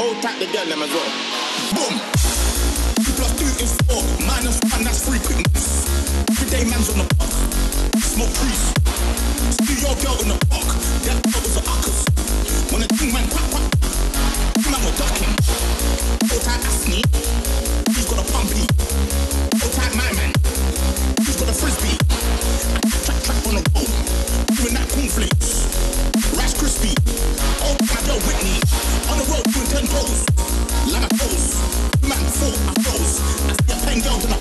Hold tight the girl them as well. Boom. 2+2 is 4. -1, that's 3 quickness. Everyday man's on the block. Smoke trees. See your girl in the park. That girl was a uckers. When the thing went quack quack, man was ducking. Hold tight Asney. He's got a pumpy. Hold tight my man. He's got a frisbee. Track on the road. Doing that cornflakes. Rice crispy. Oh my girl Whitney. On the road doing 10 toes. Like a toes. Man 4 I froze. I see a pen girl to